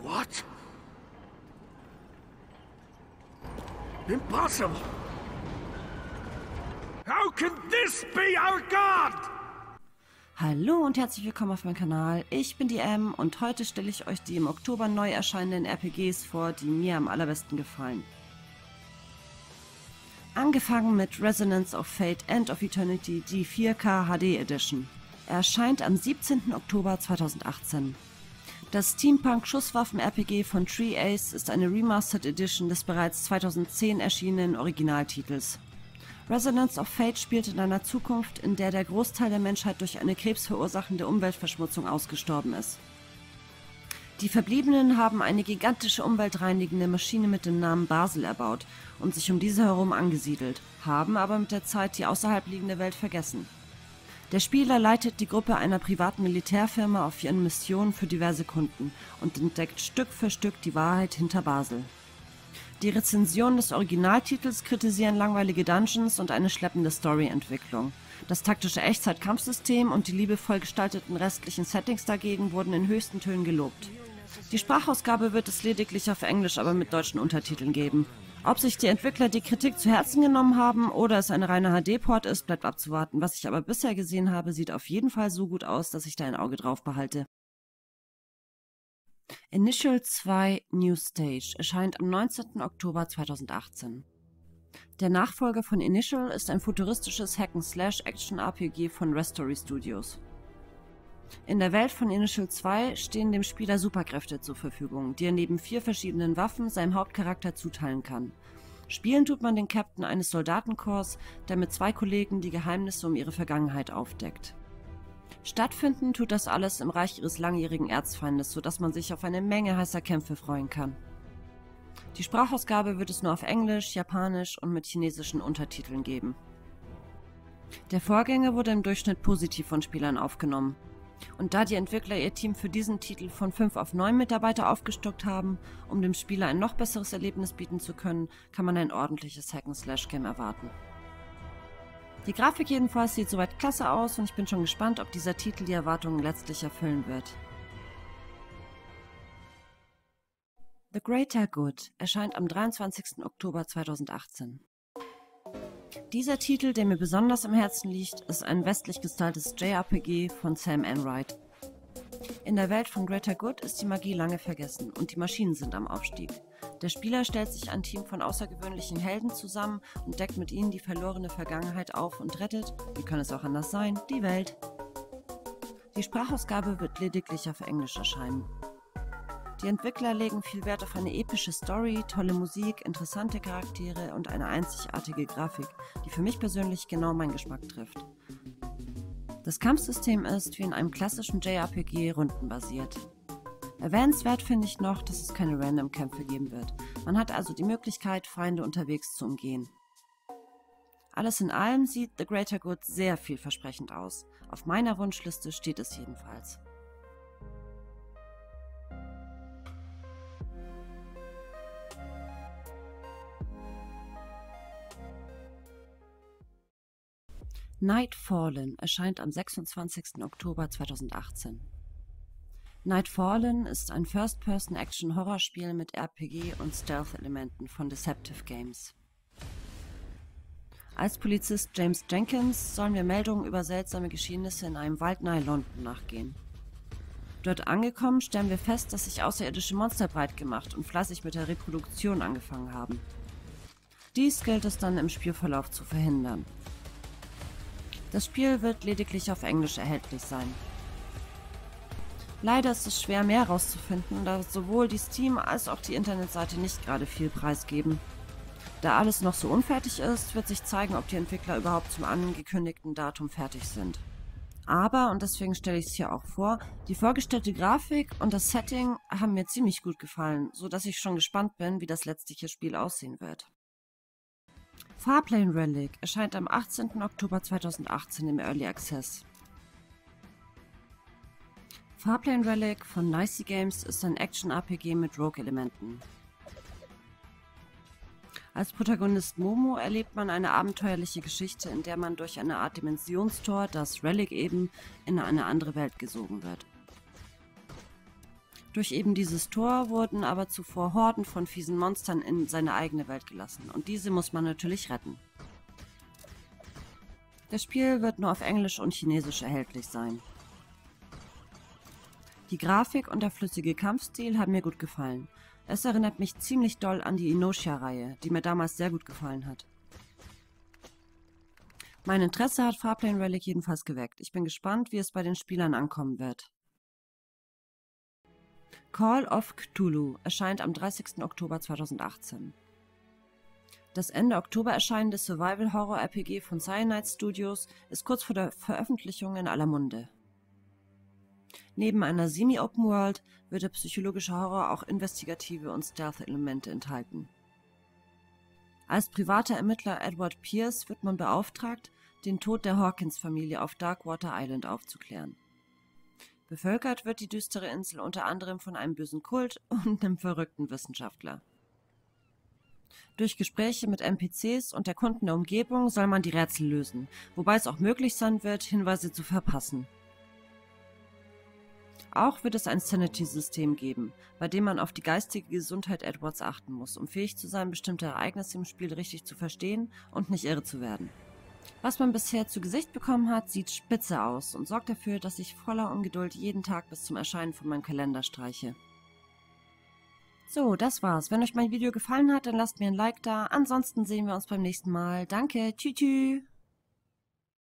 What? Impossible! How can this be our God? Hallo und herzlich willkommen auf meinem Kanal. Ich bin die M und heute stelle ich euch die im Oktober neu erscheinenden RPGs vor, die mir am allerbesten gefallen. Angefangen mit Resonance of Fate End of Eternity, die 4K HD Edition. Er erscheint am 17. Oktober 2018. Das Steampunk-Schusswaffen-RPG von Tree Ace ist eine Remastered Edition des bereits 2010 erschienenen Originaltitels. Resonance of Fate spielt in einer Zukunft, in der der Großteil der Menschheit durch eine krebsverursachende Umweltverschmutzung ausgestorben ist. Die Verbliebenen haben eine gigantische umweltreinigende Maschine mit dem Namen Basel erbaut und sich um diese herum angesiedelt, haben aber mit der Zeit die außerhalb liegende Welt vergessen. Der Spieler leitet die Gruppe einer privaten Militärfirma auf ihren Missionen für diverse Kunden und entdeckt Stück für Stück die Wahrheit hinter Basel. Die Rezensionen des Originaltitels kritisieren langweilige Dungeons und eine schleppende Storyentwicklung. Das taktische Echtzeit-Kampfsystem und die liebevoll gestalteten restlichen Settings dagegen wurden in höchsten Tönen gelobt. Die Sprachausgabe wird es lediglich auf Englisch, aber mit deutschen Untertiteln geben. Ob sich die Entwickler die Kritik zu Herzen genommen haben oder es eine reine HD-Port ist, bleibt abzuwarten. Was ich aber bisher gesehen habe, sieht auf jeden Fall so gut aus, dass ich da ein Auge drauf behalte. Initial 2 New Stage erscheint am 19. Oktober 2018. Der Nachfolger von Initial ist ein futuristisches Hack-and-Slash-Action-RPG von Restory Studios. In der Welt von Initial 2 stehen dem Spieler Superkräfte zur Verfügung, die er neben 4 verschiedenen Waffen seinem Hauptcharakter zuteilen kann. Spielen tut man den Captain eines Soldatenkorps, der mit 2 Kollegen die Geheimnisse um ihre Vergangenheit aufdeckt. Stattfinden tut das alles im Reich ihres langjährigen Erzfeindes, sodass man sich auf eine Menge heißer Kämpfe freuen kann. Die Sprachausgabe wird es nur auf Englisch, Japanisch und mit chinesischen Untertiteln geben. Der Vorgänger wurde im Durchschnitt positiv von Spielern aufgenommen. Und da die Entwickler ihr Team für diesen Titel von 5 auf 9 Mitarbeiter aufgestockt haben, um dem Spieler ein noch besseres Erlebnis bieten zu können, kann man ein ordentliches Hack-and-Slash-Game erwarten. Die Grafik jedenfalls sieht soweit klasse aus und ich bin schon gespannt, ob dieser Titel die Erwartungen letztlich erfüllen wird. The Greater Good erscheint am 23. Oktober 2018. Dieser Titel, der mir besonders am Herzen liegt, ist ein westlich gestaltetes JRPG von Sam Enright. In der Welt von Greater Good ist die Magie lange vergessen und die Maschinen sind am Aufstieg. Der Spieler stellt sich ein Team von außergewöhnlichen Helden zusammen und deckt mit ihnen die verlorene Vergangenheit auf und rettet, wie kann es auch anders sein, die Welt. Die Sprachausgabe wird lediglich auf Englisch erscheinen. Die Entwickler legen viel Wert auf eine epische Story, tolle Musik, interessante Charaktere und eine einzigartige Grafik, die für mich persönlich genau meinen Geschmack trifft. Das Kampfsystem ist, wie in einem klassischen JRPG, rundenbasiert. Erwähnenswert finde ich noch, dass es keine Random-Kämpfe geben wird. Man hat also die Möglichkeit, Feinde unterwegs zu umgehen. Alles in allem sieht The Greater Good sehr vielversprechend aus. Auf meiner Wunschliste steht es jedenfalls. Night Fallen erscheint am 26. Oktober 2018. Night Fallen ist ein First-Person-Action-Horrorspiel mit RPG- und Stealth-Elementen von Deceptive Games. Als Polizist James Jenkins sollen wir Meldungen über seltsame Geschehnisse in einem Wald nahe London nachgehen. Dort angekommen stellen wir fest, dass sich außerirdische Monster breit gemacht und fleißig mit der Reproduktion angefangen haben. Dies gilt es dann im Spielverlauf zu verhindern. Das Spiel wird lediglich auf Englisch erhältlich sein. Leider ist es schwer, mehr herauszufinden, da sowohl die Steam- als auch die Internetseite nicht gerade viel preisgeben. Da alles noch so unfertig ist, wird sich zeigen, ob die Entwickler überhaupt zum angekündigten Datum fertig sind. Aber, und deswegen stelle ich es hier auch vor, die vorgestellte Grafik und das Setting haben mir ziemlich gut gefallen, so dass ich schon gespannt bin, wie das letztliche Spiel aussehen wird. Farplane Relic erscheint am 18. Oktober 2018 im Early Access. Farplane Relic von Nicey Games ist ein Action-RPG mit Rogue-Elementen. Als Protagonist Momo erlebt man eine abenteuerliche Geschichte, in der man durch eine Art Dimensionstor, das Relic eben, in eine andere Welt gesogen wird. Durch eben dieses Tor wurden aber zuvor Horden von fiesen Monstern in seine eigene Welt gelassen und diese muss man natürlich retten. Das Spiel wird nur auf Englisch und Chinesisch erhältlich sein. Die Grafik und der flüssige Kampfstil haben mir gut gefallen. Es erinnert mich ziemlich doll an die Inosha-Reihe, die mir damals sehr gut gefallen hat. Mein Interesse hat Farplane Relic jedenfalls geweckt. Ich bin gespannt, wie es bei den Spielern ankommen wird. Call of Cthulhu erscheint am 30. Oktober 2018. Das Ende Oktober erscheinende Survival-Horror-RPG von Cyanide Studios ist kurz vor der Veröffentlichung in aller Munde. Neben einer Semi-Open-World wird der psychologische Horror auch investigative und Stealth-Elemente enthalten. Als privater Ermittler Edward Pierce wird man beauftragt, den Tod der Hawkins-Familie auf Darkwater Island aufzuklären. Bevölkert wird die düstere Insel unter anderem von einem bösen Kult und einem verrückten Wissenschaftler. Durch Gespräche mit NPCs und der Kunden der Umgebung soll man die Rätsel lösen, wobei es auch möglich sein wird, Hinweise zu verpassen. Auch wird es ein Sanity-System geben, bei dem man auf die geistige Gesundheit Edwards achten muss, um fähig zu sein, bestimmte Ereignisse im Spiel richtig zu verstehen und nicht irre zu werden. Was man bisher zu Gesicht bekommen hat, sieht spitze aus und sorgt dafür, dass ich voller Ungeduld jeden Tag bis zum Erscheinen von meinem Kalender streiche. So, das war's. Wenn euch mein Video gefallen hat, dann lasst mir ein Like da. Ansonsten sehen wir uns beim nächsten Mal. Danke, tschüss.